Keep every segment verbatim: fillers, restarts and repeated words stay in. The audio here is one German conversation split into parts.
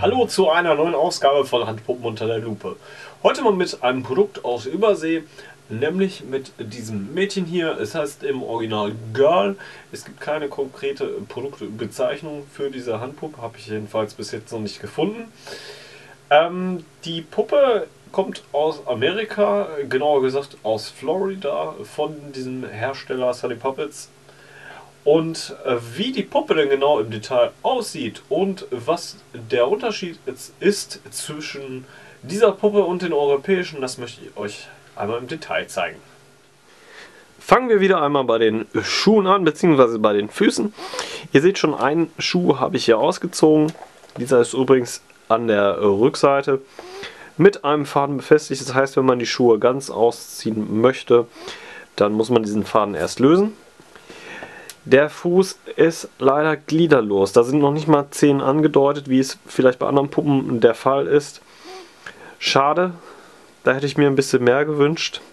Hallo zu einer neuen Ausgabe von Handpuppen unter der Lupe. Heute mal mit einem Produkt aus Übersee, nämlich mit diesem Mädchen hier. Es heißt im Original Girl. Es gibt keine konkrete Produktbezeichnung für diese Handpuppe, habe ich jedenfalls bis jetzt noch nicht gefunden. Ähm, die Puppe kommt aus Amerika, genauer gesagt aus Florida, von diesem Hersteller Sunny Puppets. Und äh, wie die Puppe denn genau im Detail aussieht und was der Unterschied jetzt ist zwischen dieser Puppe und den europäischen, das möchte ich euch einmal im Detail zeigen. Fangen wir wieder einmal bei den Schuhen an, beziehungsweise bei den Füßen. Ihr seht schon, einen Schuh habe ich hier ausgezogen. Dieser ist übrigens an der Rückseite mit einem Faden befestigt. Das heißt, wenn man die Schuhe ganz ausziehen möchte, dann muss man diesen Faden erst lösen. Der Fuß ist leider gliederlos. Da sind noch nicht mal Zehen angedeutet, wie es vielleicht bei anderen Puppen der Fall ist. Schade, da hätte ich mir ein bisschen mehr gewünscht.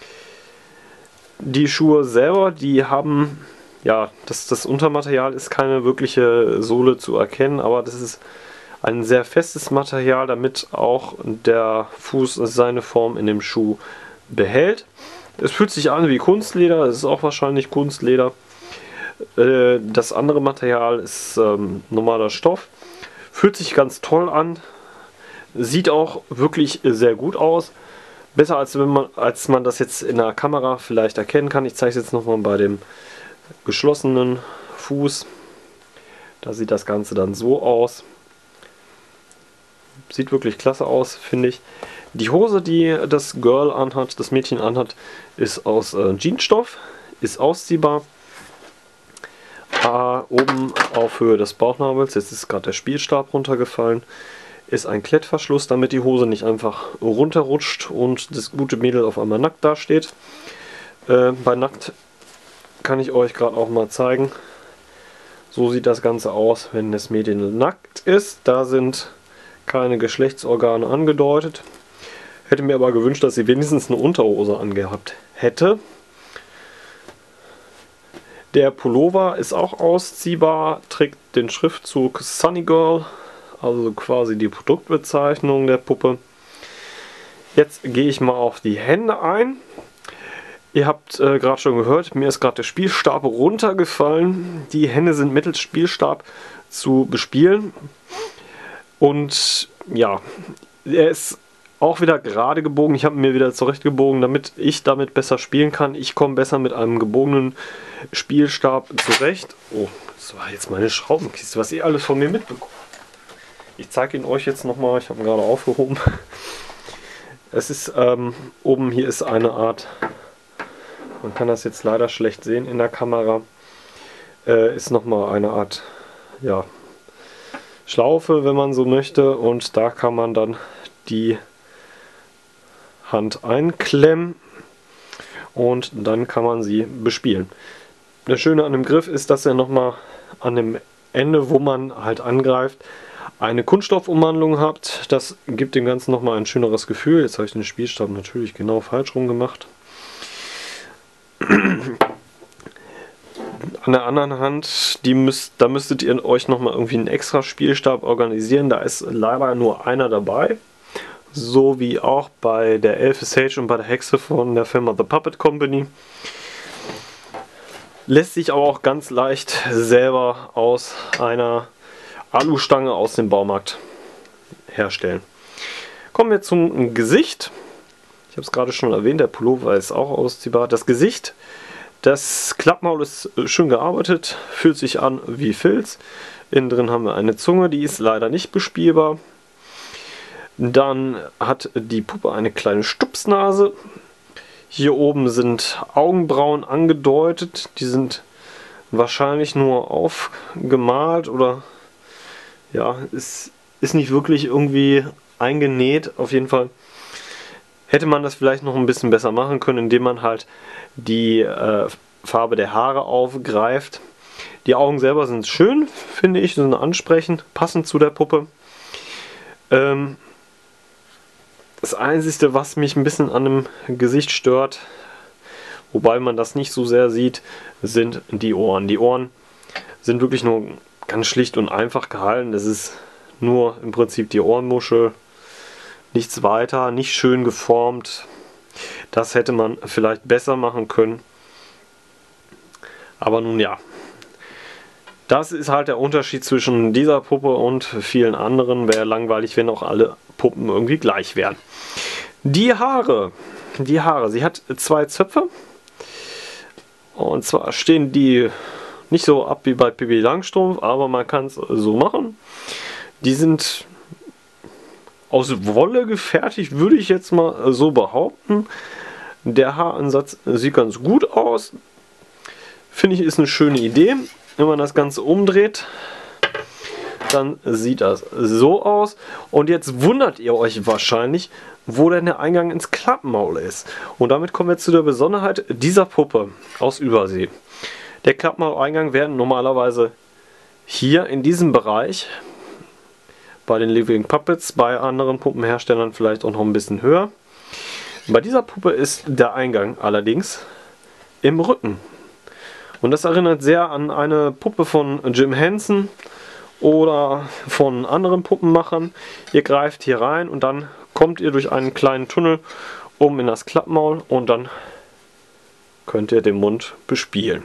Die Schuhe selber, die haben, ja, das, das Untermaterial ist keine wirkliche Sohle zu erkennen, aber das ist ein sehr festes Material, damit auch der Fuß seine Form in dem Schuh behält. Es fühlt sich an wie Kunstleder, es ist auch wahrscheinlich Kunstleder. Das andere Material ist ähm, normaler Stoff. Fühlt sich ganz toll an. Sieht auch wirklich sehr gut aus. Besser als, wenn man, als man das jetzt in der Kamera vielleicht erkennen kann. Ich zeige es jetzt nochmal bei dem geschlossenen Fuß. Da sieht das Ganze dann so aus. Sieht wirklich klasse aus, finde ich. Die Hose, die das Girl anhat, das Mädchen anhat, ist aus äh, Jeansstoff. Ist ausziehbar. Uh, oben auf Höhe des Bauchnabels, jetzt ist gerade der Spielstab runtergefallen, ist ein Klettverschluss, damit die Hose nicht einfach runterrutscht und das gute Mädel auf einmal nackt dasteht. Uh, bei nackt kann ich euch gerade auch mal zeigen. So sieht das Ganze aus, wenn das Mädchen nackt ist. Da sind keine Geschlechtsorgane angedeutet. Hätte mir aber gewünscht, dass sie wenigstens eine Unterhose angehabt hätte. Der Pullover ist auch ausziehbar, trägt den Schriftzug Sunny Girl, also quasi die Produktbezeichnung der Puppe. Jetzt gehe ich mal auf die Hände ein. Ihr habt äh, gerade schon gehört, mir ist gerade der Spielstab runtergefallen. Die Hände sind mittels Spielstab zu bespielen. Und ja, er ist auch wieder gerade gebogen. Ich habe ihn mir wieder zurechtgebogen, damit ich damit besser spielen kann. Ich komme besser mit einem gebogenen Spielstab zurecht. Oh, das war jetzt meine Schraubenkiste, was ihr alles von mir mitbekommt. Ich zeige ihn euch jetzt nochmal. Ich habe ihn gerade aufgehoben. Es ist ähm, oben hier ist eine Art, man kann das jetzt leider schlecht sehen in der Kamera, äh, ist nochmal eine Art, ja, Schlaufe, wenn man so möchte. Und da kann man dann die Hand einklemmen und dann kann man sie bespielen. Das Schöne an dem Griff ist, dass er nochmal an dem Ende, wo man halt angreift, eine Kunststoffumwandlung hat. Das gibt dem Ganzen nochmal ein schöneres Gefühl. Jetzt habe ich den Spielstab natürlich genau falsch rum gemacht. An der anderen Hand, die müsst, da müsstet ihr euch nochmal irgendwie einen extra Spielstab organisieren. Da ist leider nur einer dabei. So wie auch bei der Elfe Sage und bei der Hexe von der Firma The Puppet Company. Lässt sich aber auch ganz leicht selber aus einer Alustange aus dem Baumarkt herstellen. Kommen wir zum Gesicht. Ich habe es gerade schon erwähnt, der Pullover ist auch ausziehbar. Das Gesicht, das Klappmaul ist schön gearbeitet, fühlt sich an wie Filz. Innen drin haben wir eine Zunge, die ist leider nicht bespielbar. Dann hat die Puppe eine kleine Stupsnase. Hier oben sind Augenbrauen angedeutet. Die sind wahrscheinlich nur aufgemalt oder ja, ist, ist nicht wirklich irgendwie eingenäht. Auf jeden Fall hätte man das vielleicht noch ein bisschen besser machen können, indem man halt die äh, Farbe der Haare aufgreift. Die Augen selber sind schön, finde ich, sind ansprechend, passend zu der Puppe. Ähm, Das Einzige, was mich ein bisschen an dem Gesicht stört, wobei man das nicht so sehr sieht, sind die Ohren. Die Ohren sind wirklich nur ganz schlicht und einfach gehalten. Das ist nur im Prinzip die Ohrenmuschel. Nichts weiter, nicht schön geformt. Das hätte man vielleicht besser machen können. Aber nun ja. Das ist halt der Unterschied zwischen dieser Puppe und vielen anderen. Wäre langweilig, wenn auch alle Puppen irgendwie gleich wären. Die Haare. Die Haare. Sie hat zwei Zöpfe. Und zwar stehen die nicht so ab wie bei Pippi Langstrumpf, aber man kann es so machen. Die sind aus Wolle gefertigt, würde ich jetzt mal so behaupten. Der Haaransatz sieht ganz gut aus. Finde ich, ist eine schöne Idee. Wenn man das Ganze umdreht, dann sieht das so aus. Und jetzt wundert ihr euch wahrscheinlich, wo denn der Eingang ins Klappmaul ist. Und damit kommen wir zu der Besonderheit dieser Puppe aus Übersee. Der Klappmauleingang wäre normalerweise hier in diesem Bereich, bei den Living Puppets, bei anderen Puppenherstellern vielleicht auch noch ein bisschen höher. Bei dieser Puppe ist der Eingang allerdings im Rücken. Und das erinnert sehr an eine Puppe von Jim Henson oder von anderen Puppenmachern. Ihr greift hier rein und dann kommt ihr durch einen kleinen Tunnel oben in das Klappmaul und dann könnt ihr den Mund bespielen.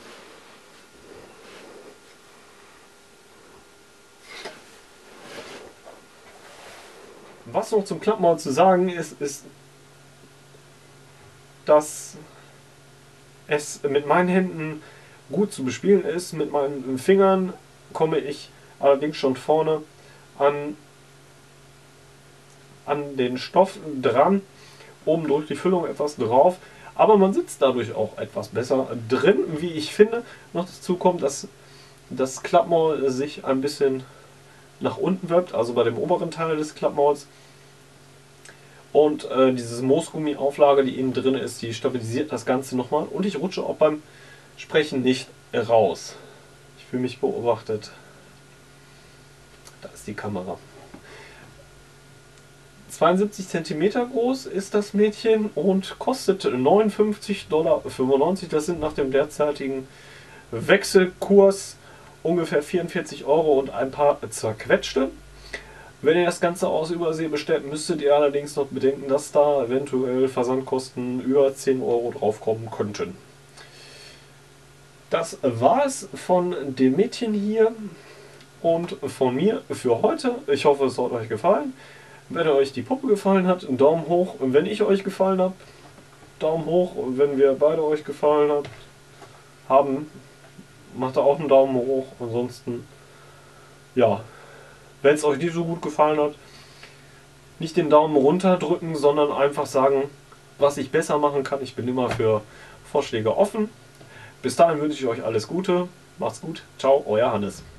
Was noch zum Klappmaul zu sagen ist, ist, dass es mit meinen Händen gut zu bespielen ist. Mit meinen Fingern komme ich allerdings schon vorne an, an den Stoff dran, oben durch die Füllung etwas drauf, aber man sitzt dadurch auch etwas besser drin, wie ich finde. Noch dazu kommt, dass das Klappmaul sich ein bisschen nach unten wölbt, also bei dem oberen Teil des Klappmauls. Und äh, diese Moosgummi-Auflage, die innen drin ist, die stabilisiert das Ganze nochmal. Und ich rutsche auch beim Sprechen nicht raus. Ich fühle mich beobachtet. Da ist die Kamera. zweiundsiebzig Zentimeter groß ist das Mädchen und kostet neunundfünfzig Komma fünfundneunzig Dollar. Das sind nach dem derzeitigen Wechselkurs ungefähr vierundvierzig Euro und ein paar zerquetschte. Wenn ihr das Ganze aus Übersee bestellt, müsstet ihr allerdings noch bedenken, dass da eventuell Versandkosten über zehn Euro draufkommen könnten. Das war es von dem Mädchen hier und von mir für heute. Ich hoffe, es hat euch gefallen. Wenn euch die Puppe gefallen hat, einen Daumen hoch. Und wenn ich euch gefallen habe, Daumen hoch. Und wenn wir beide euch gefallen haben, macht da auch einen Daumen hoch. Ansonsten, ja. Wenn es euch nicht so gut gefallen hat, nicht den Daumen runter drücken, sondern einfach sagen, was ich besser machen kann. Ich bin immer für Vorschläge offen. Bis dahin wünsche ich euch alles Gute. Macht's gut. Ciao, euer Hannes.